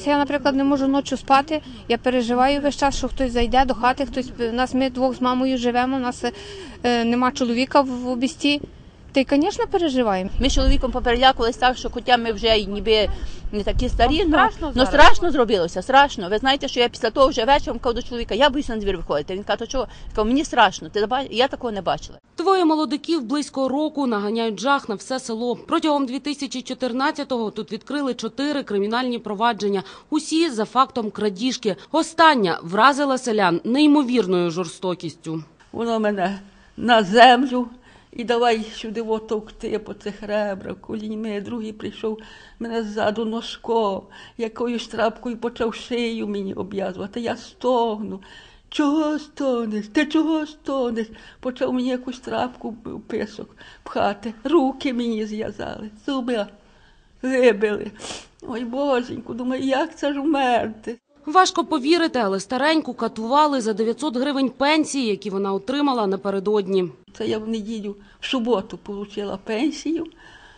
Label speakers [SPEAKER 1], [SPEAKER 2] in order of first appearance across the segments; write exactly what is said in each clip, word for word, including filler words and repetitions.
[SPEAKER 1] Це я, наприклад, не можу ночі спати, я переживаю весь час, що хтось зайде до хати, хтось, нас ми двох з мамою живемо, у нас е, нема чоловіка в, в обісті. Та й, звісно, переживаємо.
[SPEAKER 2] Ми з чоловіком поперелякувалися так, що хоча ми вже ніби не такі старі, але
[SPEAKER 1] страшно,
[SPEAKER 2] но страшно зробилося, страшно. Ви знаєте, що я після того вже вечором кажу до чоловіка, я боюся на двір виходити. Він каже, то чого? Я кажу, мені страшно, ти я такого не бачила.
[SPEAKER 3] Двоє молодиків близько року наганяють жах на все село. Протягом дві тисячі чотирнадцятого тут відкрили чотири кримінальні провадження. Усі за фактом крадіжки. Остання вразила селян неймовірною жорстокістю.
[SPEAKER 4] Воно мене на землю. І давай сюди товкти по цих ребрах, коліньми. Другий прийшов мене ззаду ножком, якоюсь трапкою почав шию мені обв'язувати. Я стогну. Чого стогнеш? Ти чого стогнеш? Почав мені якусь трапку в писок пхати. Руки мені зв'язали, зуби вибили. Ой, боженьку, думаю, як це ж вмерти?
[SPEAKER 3] Важко повірити, але стареньку катували за дев'ятсот гривень пенсії, які вона отримала напередодні.
[SPEAKER 4] Це я в неділю, в суботу отримала пенсію,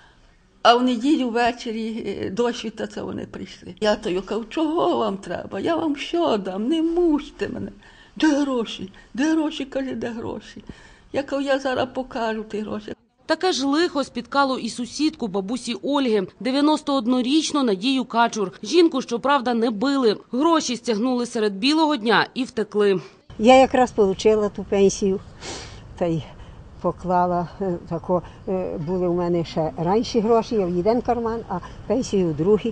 [SPEAKER 4] а в неділю ввечері до світа це вони прийшли. Я то кажу, чого вам треба? Я вам що дам? Не мучте мене. Де гроші? Де гроші? Каже, де гроші? Я кажу, я зараз покажу ті гроші.
[SPEAKER 3] Таке ж лихо спіткало і сусідку бабусі Ольги, дев'яностооднорічну Надію Качур. Жінку, щоправда, не били. Гроші стягнули серед білого дня і втекли.
[SPEAKER 5] Я якраз отримала ту пенсію, та й поклала, тако, були у мене ще раніше гроші, я в один карман, а пенсію в другий.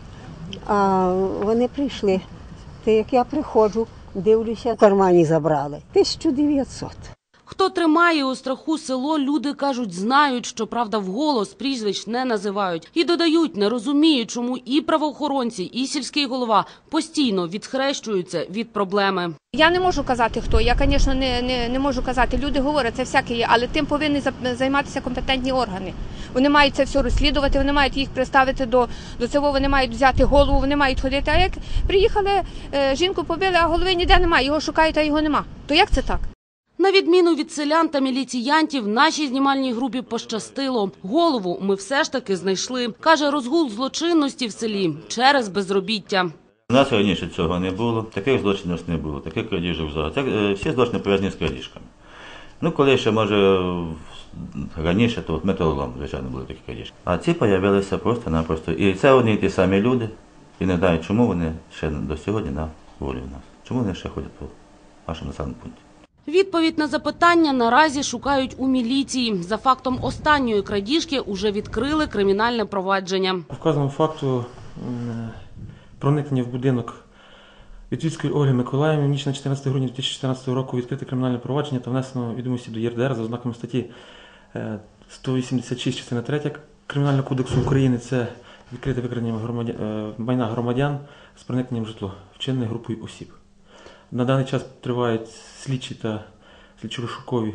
[SPEAKER 5] А вони прийшли. Та як я приходжу, дивлюся, в кармані забрали. тисячу дев'ятсот.
[SPEAKER 3] Хто тримає у страху село, люди, кажуть, знають, що, правда, вголос прізвищ не називають. І додають, не розуміють, чому і правоохоронці, і сільський голова постійно відхрещуються від проблеми.
[SPEAKER 1] Я не можу казати, хто. Я, звісно, не, не, не можу казати. Люди говорять, це всяке є, але тим повинні займатися компетентні органи. Вони мають це все розслідувати, вони мають їх представити до, до цього, вони мають взяти голову, вони мають ходити. А як приїхали, жінку побили, а голови ніде немає, його шукають, а його нема. То як це так?
[SPEAKER 3] На відміну від селян та міліціянтів, нашій знімальній групі пощастило. Голову ми все ж таки знайшли. Каже, розгул злочинності в селі через безробіття.
[SPEAKER 6] У нас раніше цього не було, таких злочинів не було, таких крадіжок взагалі. Це всі злочини пов'язані з крадіжками. Ну, коли ще, може, раніше, то металолом, звичайно, були такі крадіжки. А ці з'явилися просто-напросто. І це одні і ті самі люди. І не знаю, чому вони ще до сьогодні на волі в нас. Чому вони ще ходять по нашому населеному пункті.
[SPEAKER 3] Відповідь на запитання наразі шукають у міліції. За фактом останньої крадіжки уже відкрили кримінальне провадження.
[SPEAKER 7] По вказаному факту проникнення в будинок Вітвіцької Ольги Миколаївни в ніч на чотирнадцяте грудня дві тисячі чотирнадцятого року відкрите кримінальне провадження та внесено відомості до ЄРДР за ознаками статті сто вісімдесят шість частина третя Кримінального кодексу України. Це відкрите викрадення громадян, майна громадян з проникненням в житло, вчинене групою осіб. На даний час тривають слідчі та слідчо-розшукові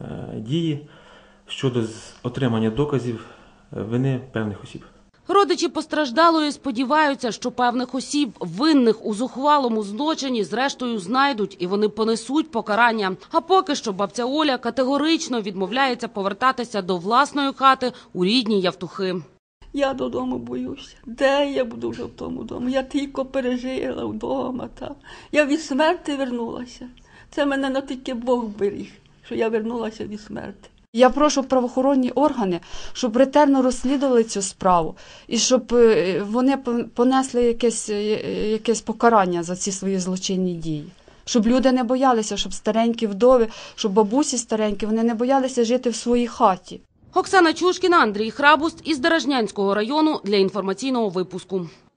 [SPEAKER 7] дії щодо отримання доказів вини певних осіб.
[SPEAKER 3] Родичі постраждалої сподіваються, що певних осіб, винних у зухвалому злочині, зрештою знайдуть і вони понесуть покарання. А поки що бабця Оля категорично відмовляється повертатися до власної хати у рідні Явтухи.
[SPEAKER 4] Я додому боюся. Де я буду вже в тому дому? Я тільки пережила вдома там. Я від смерти вернулася. Це мене на тільки Бог беріг, що я вернулася від смерти.
[SPEAKER 8] Я прошу правоохоронні органи, щоб ретельно розслідували цю справу і щоб вони понесли якесь, якесь покарання за ці свої злочинні дії. Щоб люди не боялися, щоб старенькі вдови, щоб бабусі старенькі, вони не боялися жити в своїй хаті.
[SPEAKER 3] Оксана Чушкіна, Андрій Храбуст із Деражнянського району для інформаційного випуску.